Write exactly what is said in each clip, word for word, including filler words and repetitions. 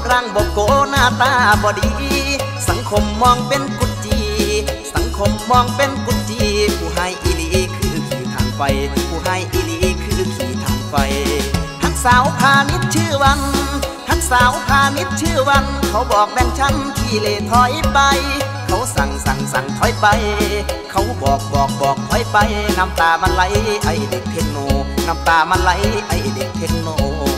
ร่างบกโกหน้าตาบอดีสังคมมองเป็นกุจจีสังคมมองเป็นกุจจีผู้ให้อีลีคือขี่ทางไฟผู้ให้อีลีคือขี่ทางไฟฮักสาวพาณิชย์ชื่อวันฮักสาวพาณิชย์ชื่อวันเขาบอกแบ่งชั้นขี่เลถอยไปเขาสั่งสั่งสั่งถอยไปเขาบอกบอกบอกถอยไปน้ำตามันไหลไอเด็กเทคโนน้ำตามันไหลไอเด็กเทคโน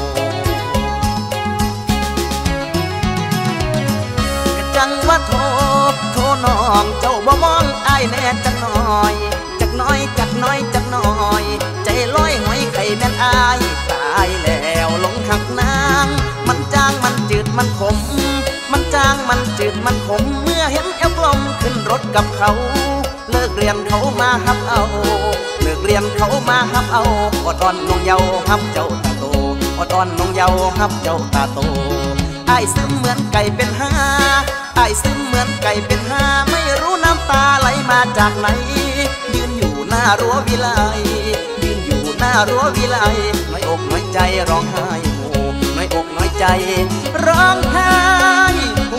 จังว่าโทรโทรน้องเจ้าบ่มองอายแน่จักหน่อยจักน้อยจักน้อยจักน้อยใจลอยหอยไข่แม่นอายตายแล้วหลงหักนางมันจางมันจืดมันขมมันจางมันจืดมันขมเมื่อเห็นแอวกลมขึ้นรถกับเขาเลิกเรียนเขามาฮับเอาเลิกเรียนเขามาฮับเอาอดอ่อนนงเยาฮับเจ้าตาโตอดอ่อนนงเยาฮับเจ้าตาโตไอ้ซึมเหมือนไก่เป็นห้าไอ้ซึมเหมือนไก่เป็นห้าไม่รู้น้ำตาไหลมาจากไหนยืนอยู่หน้ารั้ววิไลยืนอยู่หน้ารั้ววิไลน้อยอกน้อยใจร้องไห้โฮน้อยอกน้อยใจร้องไห้โฮ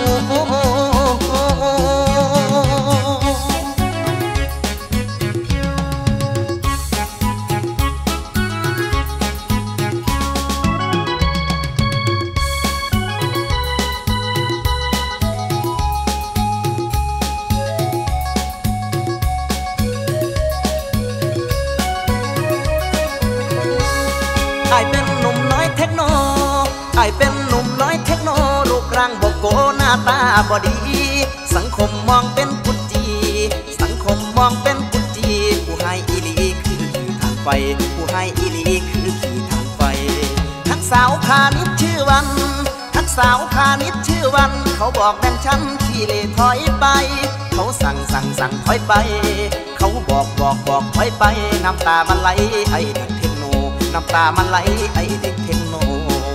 ไอเป็นหนุ่มน้อยเทคโนไอเป็นหนุ่มน้อยเทคโนรูปร่างบกโกหน้าตาบอดีสังคมมองเป็นกุจจีสังคมมองเป็นกุจจีผู้ให้อีลีคือขี่ทางไฟผู้ให้อีลีคือขี่ทางไฟทักสาวพาณิชย์ชื่อวันทักสาวพาณิชย์ชื่อวันเขาบอกแบ่งชั้นขี่เลถอยไปเขาสั่งสั่งสั่งถอยไปเขาบอกบอกบอกถอยไปน้ำตามันไหลไอเด็กเทคโนน้ำตามันไหลไอเด็กเทคโน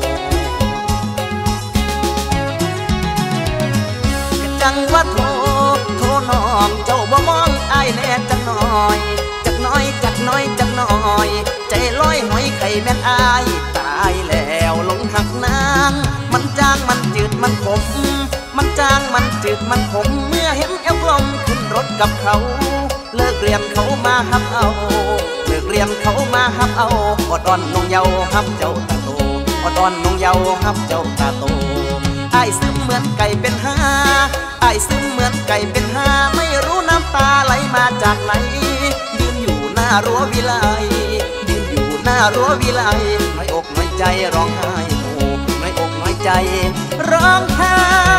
จังว่าโทรโทรน้องเจ้าบ่มองอายแน่จักหน่อยจักน้อยจักน้อยจักน้อยใจลอยหอยไข่แม่นอายตายแล้วหลงหักนางมันจางมันจืดมันขมมันจางมันจืดมันขมเมื่อเห็นแอวกลมขึ้นรถกับเขาเลิกเรียนเขามาฮับเอาเลิกเรียนเขามาฮับเอาอดอ่อนนงเยาฮับเจ้าตาโตอดอ่อนนงเยาฮับเจ้าตาโตไอ้ซึมเหมือนไก่เป็นห้าไอ้ซึมเหมือนไก่เป็นห้าไม่รู้น้ำตาไหลมาจากไหนยืนอยู่หน้ารั้ววิไลยืนอยู่หน้ารั้ววิไลน้อยอกน้อยใจร้องไห้โฮน้อยอกน้อยใจร้องไห้